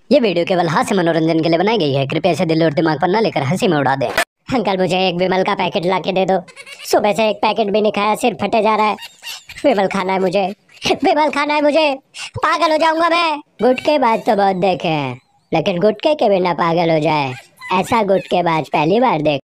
ये वीडियो केवल हास्य मनोरंजन के लिए बनाई गई है। कृपया इसे दिल और दिमाग पर न लेकर हंसी में उड़ा दें। अंकल मुझे एक विमल का पैकेट ला के दे दो। सुबह से एक पैकेट भी नहीं खाया, सिर फटे जा रहा है। विमल खाना है मुझे, विमल खाना है मुझे। पागल हो जाऊंगा मैं। गुटकेबाज तो बहुत देखे हैं, लेकिन गुटके के बिना पागल हो जाए ऐसा गुटकेबाज पहली बार देख।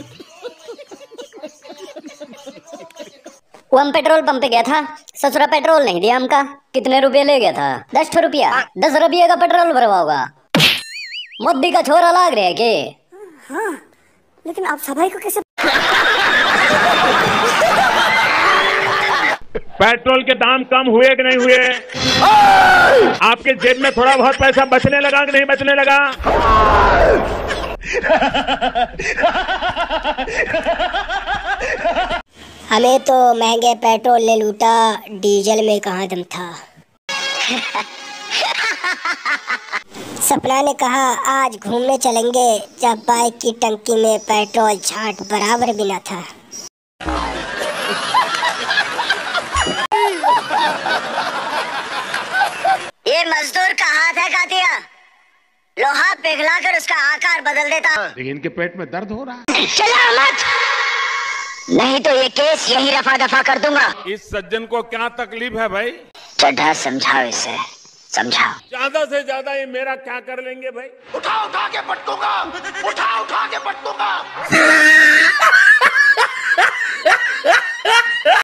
वो हम पेट्रोल पंप पे गया था, ससुरा पेट्रोल नहीं दिया हमका। कितने रुपए ले गया था? 10 रुपया। 10 रुपये का पेट्रोल भरवा होगा। मोदी का छोरा लाग रहा है के? हाँ, लेकिन आप सफाई को कैसे? पेट्रोल के दाम कम हुए कि नहीं हुए? आपके जेब में थोड़ा बहुत पैसा बचने लगा कि नहीं बचने लगा? हमें तो महंगे पेट्रोल ने लूटा, डीजल में कहाँ दम था। सपना ने कहा आज घूमने चलेंगे, जब बाइक की टंकी में पेट्रोल छांट बराबर भी न था। ये मजदूर का हाथ है कातिया, लोहा पिघलाकर उसका आकार बदल देता। लेकिन इनके पेट में दर्द हो रहा है। चला मत, नहीं तो ये केस यही रफा दफा कर दूंगा। इस सज्जन को क्या तकलीफ है भाई? चड्ढा समझाओ इसे, समझाओ। ज्यादा से ज्यादा ये मेरा क्या कर लेंगे भाई? उठा उठा के पटकूंगा, उठा उठा के पटकूंगा।